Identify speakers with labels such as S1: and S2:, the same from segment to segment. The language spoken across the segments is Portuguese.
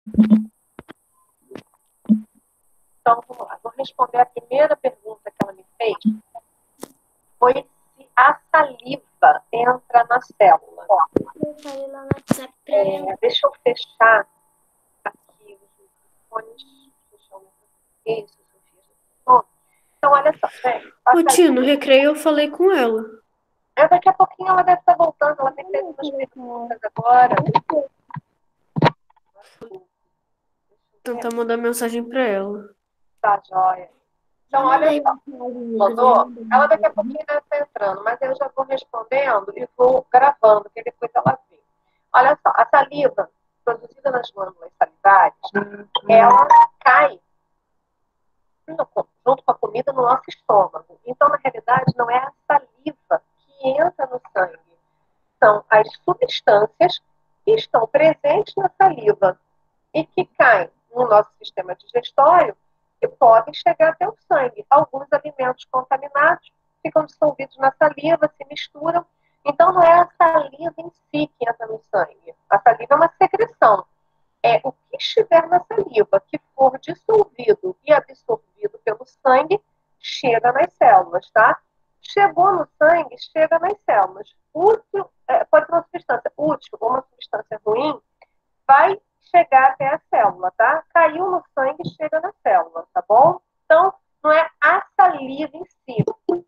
S1: Então, vamos lá. Vou responder a primeira pergunta que ela me fez. Foi se a saliva entra na célula.
S2: Eu falei lá no WhatsApp pra ela.
S1: Deixa eu fechar aqui os microfones. Deixa eu ver isso, Sofia. Então, olha só, gente.
S3: Ô, tia, no recreio eu falei com ela.
S1: Daqui a pouquinho ela deve estar voltando. Ela tem feito umas perguntas agora.
S3: Tentar mandar mensagem pra ela.
S1: Tá, joia. Então, olha só. Mandou? Ela daqui a pouquinho deve estar entrando, mas eu já vou respondendo e vou gravando, porque depois ela vê. Olha só, a saliva produzida nas glândulas salivares, ela cai junto com a comida no nosso estômago. Então, na realidade, não é a saliva que entra no sangue. São as substâncias que estão presentes na saliva e que caem no nosso sistema digestório e podem chegar até o sangue. Alguns alimentos contaminados ficam dissolvidos na saliva, se misturam. Então, não é a saliva em si que entra no sangue. A saliva é uma secreção. É o que estiver na saliva que for dissolvido e absorvido pelo sangue, chega nas células, tá? Chegou no sangue, chega nas células. Útil, pode ser uma substância útil ou uma substância ruim, vai chegar até a célula, tá? Caiu no sangue, chega na célula, tá bom? Então, não é a saliva em si.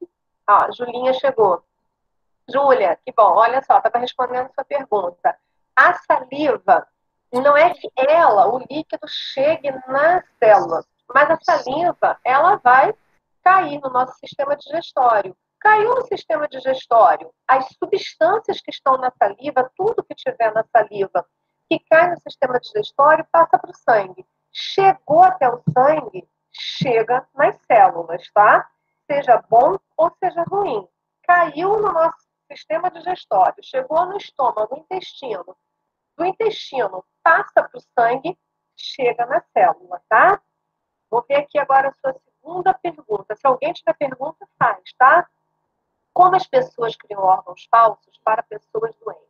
S1: Ó, Julinha chegou. Júlia, que bom. Olha só, estava respondendo a sua pergunta. A saliva, não é que ela, o líquido, chegue na célula, mas a saliva, ela vai cair no nosso sistema digestório. Caiu no sistema digestório, as substâncias que estão na saliva, tudo que tiver na saliva, que cai no sistema digestório, passa para o sangue. Chegou até o sangue, chega nas células, tá? Seja bom ou seja ruim. Caiu no nosso sistema digestório, chegou no estômago, no intestino. Do intestino, passa para o sangue, chega na célula, tá? Vou ver aqui agora a sua segunda pergunta. Se alguém tiver pergunta, faz, tá? Como as pessoas criam órgãos falsos para pessoas doentes?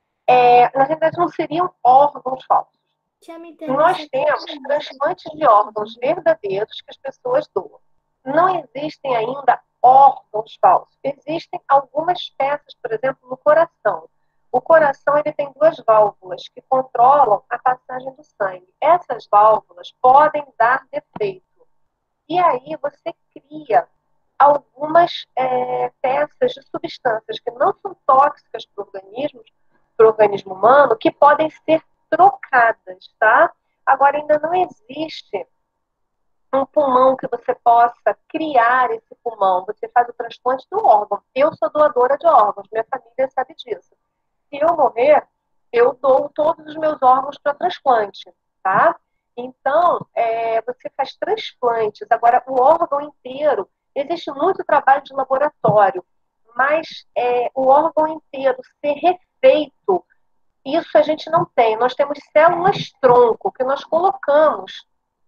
S1: Na realidade, não seriam órgãos falsos. Nós temos transplantes de órgãos verdadeiros que as pessoas doam. Não existem ainda órgãos falsos. Existem algumas peças, por exemplo, no coração. O coração ele tem duas válvulas que controlam a passagem do sangue. Essas válvulas podem dar defeito. E aí você cria algumas peças de substâncias que não são tóxicas para o organismo humano, que podem ser trocadas, tá? Agora, ainda não existe um pulmão que você possa criar esse pulmão. Você faz o transplante do órgão. Eu sou doadora de órgãos, minha família sabe disso. Se eu morrer, eu dou todos os meus órgãos para transplante, tá? Então, você faz transplantes. Agora, o órgão inteiro, existe muito trabalho de laboratório, mas o órgão inteiro ser refeito, isso a gente não tem. Nós temos células-tronco que nós colocamos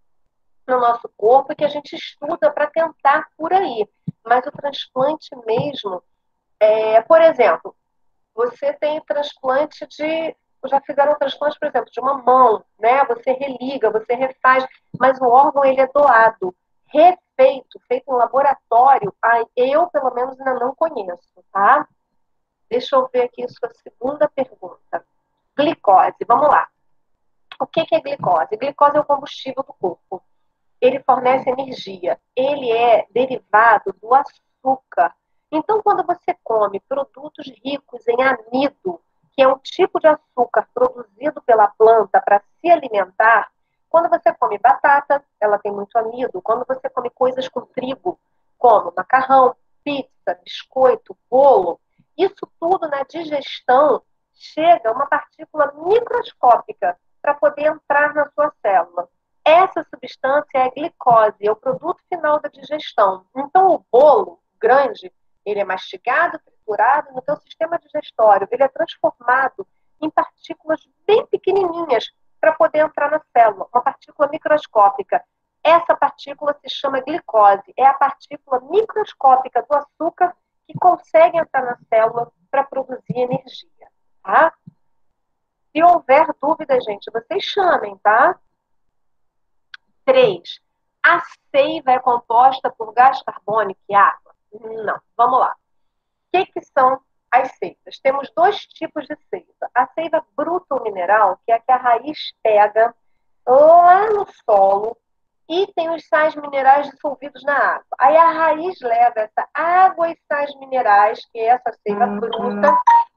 S1: no nosso corpo e que a gente estuda para tentar por aí. Mas o transplante mesmo, por exemplo, você tem transplante de. Já fizeram transplante, por exemplo, de uma mão, né? Você religa, você refaz, mas o órgão ele é doado, refeito, feito em laboratório. Eu, pelo menos, ainda não conheço, tá? Deixa eu ver aqui a sua segunda pergunta. Glicose, vamos lá. O que é glicose? Glicose é o combustível do corpo. Ele fornece energia. Ele é derivado do açúcar. Então, quando você come produtos ricos em amido, que é um tipo de açúcar produzido pela planta para se alimentar, quando você come batata, ela tem muito amido. Quando você come coisas com trigo, como macarrão, pizza, biscoito, bolo, isso tudo na digestão chega uma partícula microscópica para poder entrar na sua célula. Essa substância é a glicose, é o produto final da digestão. Então, o bolo grande, ele é mastigado, triturado no teu sistema digestório. Ele é transformado em partículas bem pequenininhas para poder entrar na célula, uma partícula microscópica. Essa partícula se chama glicose. É a partícula microscópica do açúcar que consegue entrar na célula para produzir energia, tá? Se houver dúvida, gente, vocês chamem, tá? 3. A seiva é composta por gás carbônico e água? Não. Vamos lá. O que são as seivas? Temos 2 tipos de seiva. A seiva bruta ou mineral, que é a que a raiz pega lá no solo e tem os sais minerais dissolvidos na água. Aí a raiz leva essa água e sais minerais, que é essa seiva bruta,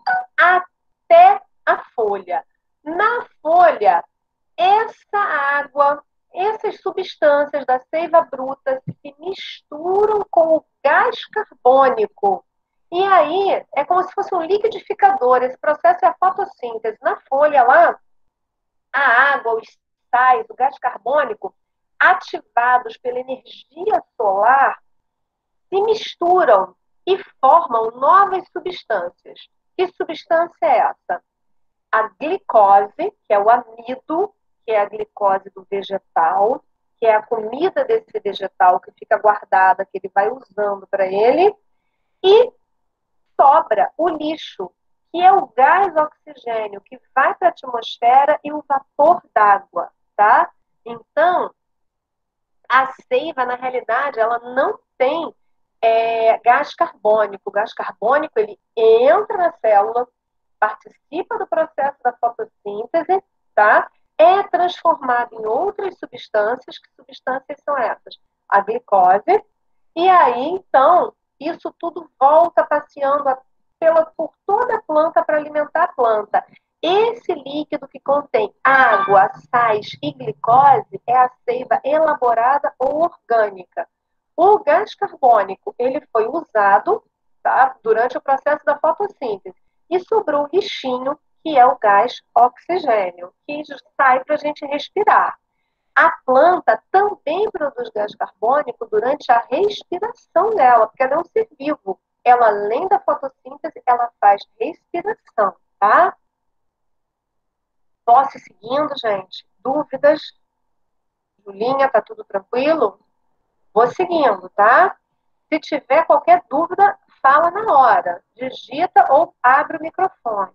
S1: até a folha. Na folha, essa água, essas substâncias da seiva bruta se misturam com o gás carbônico. E aí, é como se fosse um liquidificador. Esse processo é a fotossíntese. Na folha lá, a água, os sais, o gás carbônico, ativados pela energia solar, se misturam e formam novas substâncias. Que substância é essa? A glicose, que é o amido, que é a glicose do vegetal, que é a comida desse vegetal que fica guardada, que ele vai usando para ele, e sobra o lixo, que é o gás oxigênio, que vai para a atmosfera e o vapor d'água, tá? Então, a seiva, na realidade, ela não tem gás carbônico. O gás carbônico, ele entra na célula, participa do processo da fotossíntese, tá? É transformado em outras substâncias. Que substâncias são essas? A glicose. E aí, então, isso tudo volta passeando por toda a planta para alimentar a planta. Esse líquido que contém água, sais e glicose é a seiva elaborada ou orgânica. O gás carbônico, ele foi usado, tá, durante o processo da fotossíntese e sobrou o lixinho, que é o gás oxigênio, que sai para a gente respirar. A planta também produz gás carbônico durante a respiração dela, porque ela é um ser vivo. Ela, além da fotossíntese, ela faz respiração, tá? Posso ir seguindo, gente? Dúvidas? Julinha, tá tudo tranquilo? Vou seguindo, tá? Se tiver qualquer dúvida, fala na hora. Digita ou abre o microfone.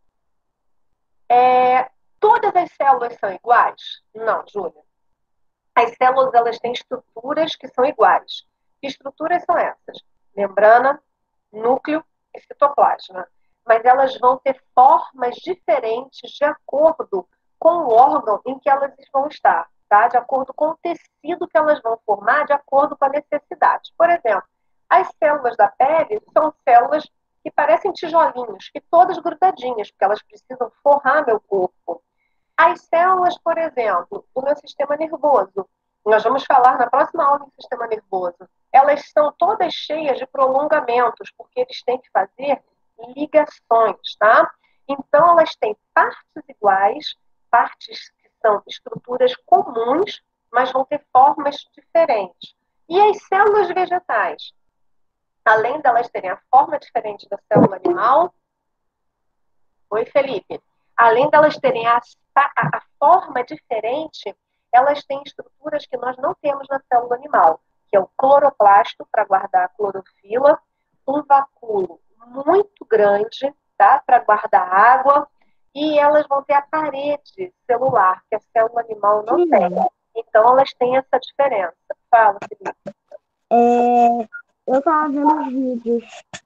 S1: Todas as células são iguais? Não, Júlia. As células, elas têm estruturas que são iguais. Que estruturas são essas? Membrana, núcleo e citoplasma. Mas elas vão ter formas diferentes de acordo com o órgão em que elas vão estar, tá? De acordo com o tecido que elas vão formar, de acordo com a necessidade. Por exemplo, as células da pele são células que parecem tijolinhos e todas grudadinhas, porque elas precisam forrar meu corpo. As células, por exemplo, do meu sistema nervoso, nós vamos falar na próxima aula do sistema nervoso, elas são todas cheias de prolongamentos, porque eles têm que fazer ligações, tá? Então, elas têm partes iguais, partes que são estruturas comuns, mas vão ter formas diferentes. E as células vegetais, além delas terem a forma diferente da célula animal... Oi, Felipe. Além delas terem a forma diferente, elas têm estruturas que nós não temos na célula animal, que é o cloroplasto, para guardar a clorofila, um vacúolo muito grande, tá, para guardar água, e elas vão ter a parede celular, que a célula animal não tem. Então, elas têm essa diferença. Fala, Felipe.
S4: Eu estava vendo os vídeos.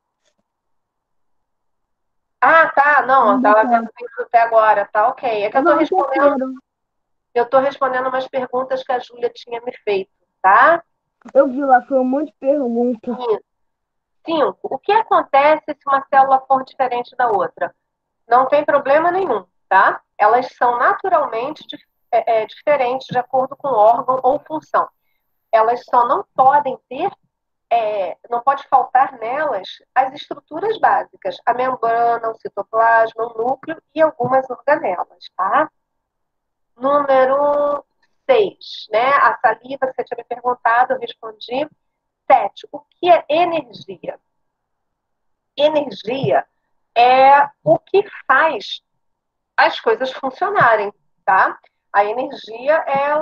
S1: Ah, tá, não, eu tava vendo isso até agora, tá ok. É que eu tô respondendo umas perguntas que a Júlia tinha me feito, tá?
S4: Eu vi lá, foi um monte de perguntas.
S1: 5. O que acontece se uma célula for diferente da outra? Não tem problema nenhum, tá? Elas são naturalmente diferentes de acordo com órgão ou função. Elas só não podem ter não pode faltar nelas as estruturas básicas, a membrana, o citoplasma, o núcleo e algumas organelas, tá? Número 6, né? A saliva, você tinha me perguntado, eu respondi. 7, o que é energia? Energia é o que faz as coisas funcionarem, tá? A energia,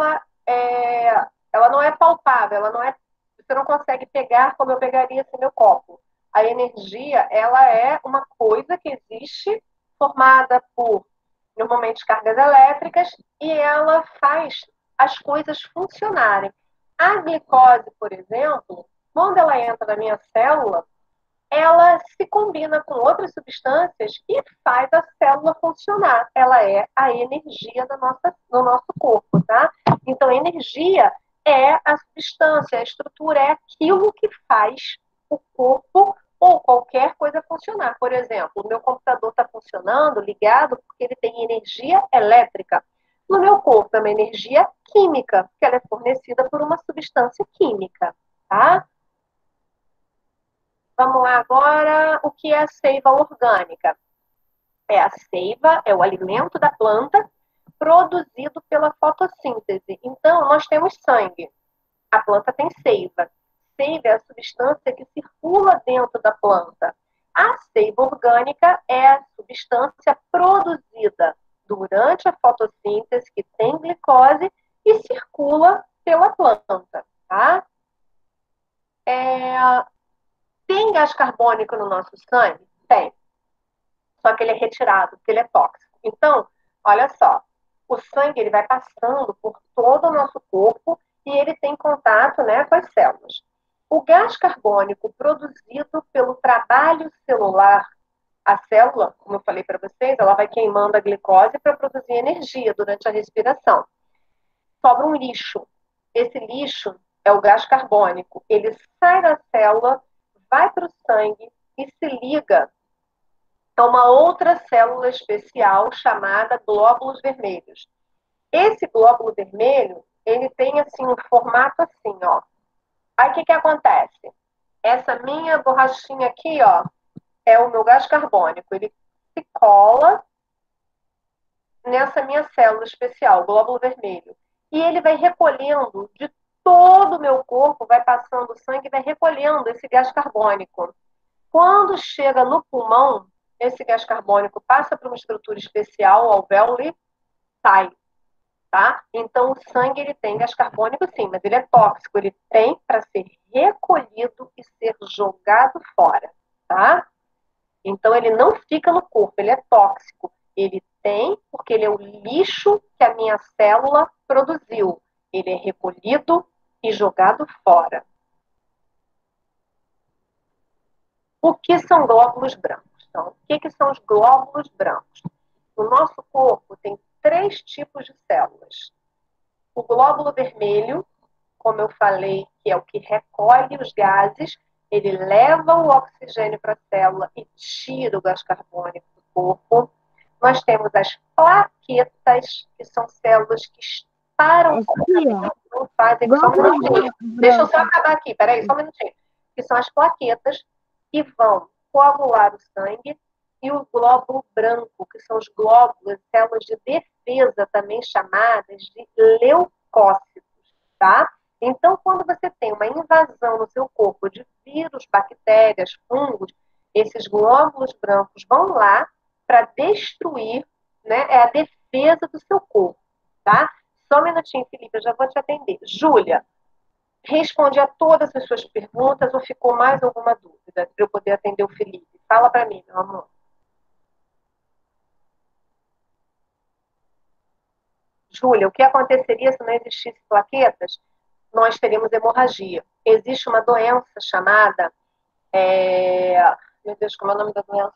S1: ela não é palpável, ela não é, você não consegue pegar como eu pegaria esse meu copo. A energia, ela é uma coisa que existe, formada por, normalmente, cargas elétricas, e ela faz as coisas funcionarem. A glicose, por exemplo, quando ela entra na minha célula, ela se combina com outras substâncias e faz a célula funcionar. Ela é a energia do nosso corpo, tá? Então, a energia é a substância, a estrutura, é aquilo que faz o corpo ou qualquer coisa funcionar. Por exemplo, o meu computador está funcionando, ligado, porque ele tem energia elétrica. No meu corpo é uma energia química, que ela é fornecida por uma substância química, tá? Vamos lá agora, o que é a seiva orgânica? A seiva, é o alimento da planta produzido pela fotossíntese. Então, nós temos sangue. A planta tem seiva. Seiva é a substância que circula dentro da planta. A seiva orgânica é a substância produzida durante a fotossíntese, que tem glicose e circula pela planta, tá? Tem gás carbônico no nosso sangue? Tem. Só que ele é retirado, porque ele é tóxico. Então, olha só, o sangue ele vai passando por todo o nosso corpo e ele tem contato, né, com as células. O gás carbônico produzido pelo trabalho celular, a célula, como eu falei para vocês, ela vai queimando a glicose para produzir energia durante a respiração. Sobra um lixo. Esse lixo é o gás carbônico. Ele sai da célula, vai para o sangue e se liga a uma outra célula especial chamada glóbulos vermelhos. Esse glóbulo vermelho, ele tem assim um formato assim, ó. Aí o que acontece? Essa minha borrachinha aqui, ó, é o meu gás carbônico. Ele se cola nessa minha célula especial, glóbulo vermelho. E ele vai recolhendo de todo o meu corpo, vai passando o sangue, vai recolhendo esse gás carbônico. Quando chega no pulmão, esse gás carbônico passa para uma estrutura especial, o alvéolo, e sai, tá? Então, o sangue, ele tem gás carbônico, sim, mas ele é tóxico. Ele tem para ser recolhido e ser jogado fora, tá? Então, ele não fica no corpo, ele é tóxico. Ele tem, porque ele é o lixo que a minha célula produziu. Ele é recolhido e jogado fora. O que são glóbulos brancos? Então, o que são os glóbulos brancos? O nosso corpo tem 3 tipos de células. O glóbulo vermelho, como eu falei, que é o que recolhe os gases, ele leva o oxigênio para a célula e tira o gás carbônico do corpo. Nós temos as plaquetas, que são células que param, não fazem, só um minutinho. Deixa eu só acabar aqui, peraí, só um minutinho. Que são as plaquetas que vão coagular o sangue, e o glóbulo branco, que são os glóbulos, células de defesa, também chamadas de leucócitos, tá? Então, quando você tem uma invasão no seu corpo de vírus, bactérias, fungos, esses glóbulos brancos vão lá para destruir, né? É a defesa do seu corpo, tá? Só um minutinho, Felipe, eu já vou te atender. Júlia, responde a todas as suas perguntas ou ficou mais alguma dúvida para eu poder atender o Felipe? Fala para mim, meu amor. Júlia, o que aconteceria se não existisse plaquetas? Nós teríamos hemorragia. Existe uma doença chamada... Meu Deus, como é o nome da doença?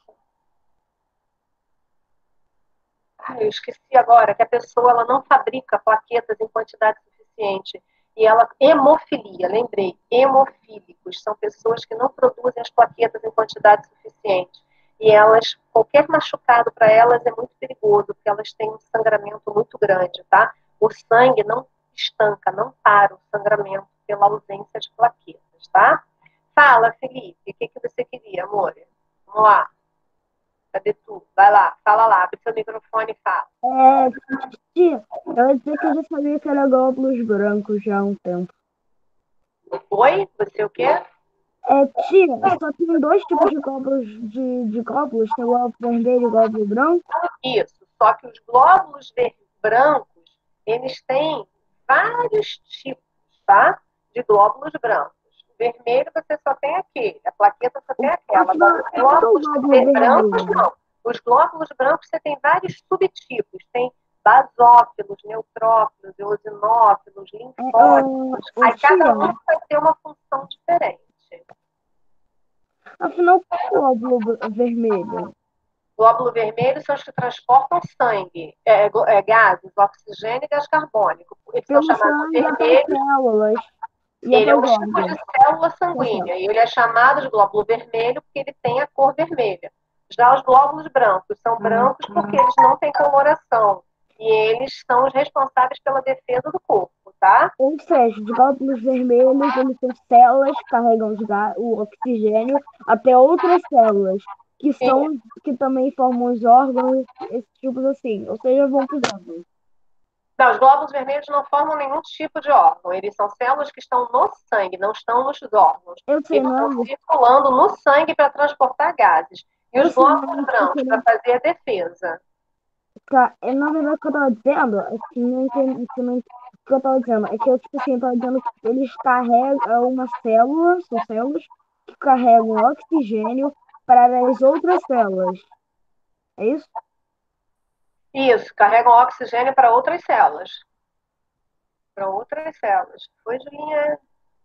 S1: Eu esqueci agora, que a pessoa ela não fabrica plaquetas em quantidade suficiente. E ela, hemofilia, lembrei, hemofílicos, são pessoas que não produzem as plaquetas em quantidade suficiente. E elas, qualquer machucado para elas é muito perigoso, porque elas têm um sangramento muito grande, tá? O sangue não estanca, não para o sangramento pela ausência de plaquetas, tá? Fala, Felipe, o que você queria, amor? Vamos lá. Cadê tu? Vai lá, fala lá, abre seu microfone e fala.
S4: Tia, eu ia dizer que eu já sabia que era glóbulos brancos já há um tempo.
S1: Oi? Você o quê?
S4: Tia, só tem 2 tipos de glóbulos, de glóbulos, tem o glóbulo vermelho e o glóbulo branco?
S1: Isso, só que os glóbulos brancos, eles têm vários tipos, tá? De glóbulos brancos. O vermelho você só tem aquele, a plaqueta só tem aquela. Agora, os glóbulos brancos, não. Os glóbulos brancos você tem vários subtipos. Tem basófilos, neutrófilos, eosinófilos, linfócitos. Aí cada um vai ter uma função diferente.
S4: Afinal, qual é o glóbulo vermelho?
S1: Glóbulo vermelho são os que transportam sangue, gases, oxigênio e gás carbônico. Eles são
S4: Pelo
S1: chamados
S4: sangue e até
S1: vermelhos.
S4: células. E
S1: Ele é um
S4: até
S1: tipo
S4: órgãos.
S1: de célula sanguínea e ele é chamado de glóbulo vermelho porque ele tem a cor vermelha. Já os glóbulos brancos são brancos porque eles não têm coloração e eles são os responsáveis pela defesa do corpo, tá?
S4: Ou seja, os glóbulos vermelhos, eles são células que carregam o oxigênio até outras células, que também formam os órgãos, esses tipos assim. Ou seja, vão para os órgãos.
S1: Não, os glóbulos vermelhos não formam nenhum tipo de órgão. Eles são células que estão no sangue, não estão nos órgãos.
S4: Eu sei,
S1: Eles
S4: não
S1: estão circulando no sangue para transportar gases. E os glóbulos brancos para fazer a defesa.
S4: Na verdade, o que eu estava dizendo é que o que eu estava dizendo é que eu, tipo assim, estava dizendo que eles carregam uma célula, são células que carregam oxigênio para as outras células. É isso?
S1: Isso, carregam oxigênio para outras células. Para outras células. Foi, Julinha?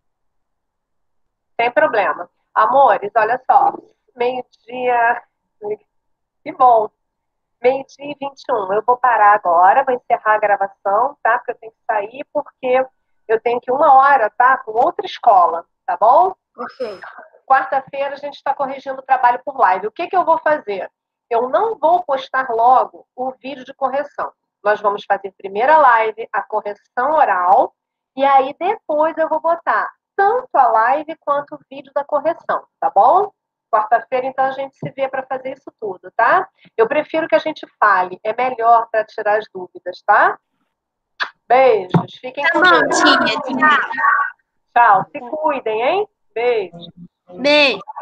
S1: Sem problema. Amores, olha só. Meio-dia. Que bom. Meio-dia e 21. Eu vou parar agora, vou encerrar a gravação, tá? Porque eu tenho que sair, porque eu tenho que ir 1 hora, tá? Com outra escola, tá bom?
S3: Ok.
S1: Quarta-feira a gente está corrigindo o trabalho por live. O que eu vou fazer? Eu não vou postar logo o vídeo de correção. Nós vamos fazer primeiro a live, a correção oral, e aí depois eu vou botar tanto a live quanto o vídeo da correção, tá bom? Quarta-feira, então, a gente se vê para fazer isso tudo, tá? Eu prefiro que a gente fale, é melhor para tirar as dúvidas, tá? Beijos, fiquem com Deus.
S2: Tia.
S1: Tchau, se cuidem, hein? Beijo.
S2: Beijo.